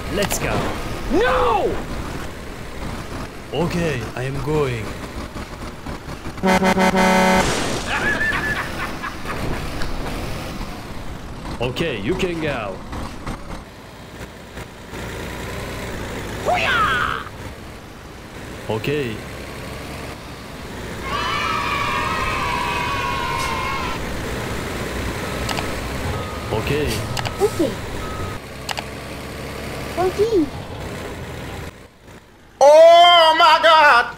Let's go. No! Okay, I am going. Okay, you can go. Okay. Okay. Okay. Okay. Oh my God!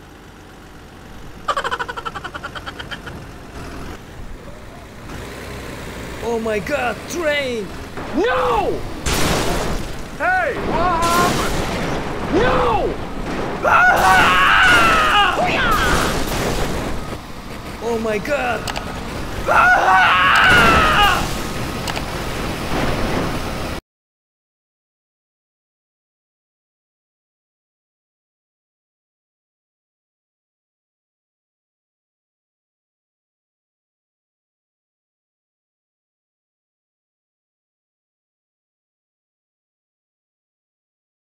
Oh my God, train! No! Hey, what happened? No! Oh my God! Ah!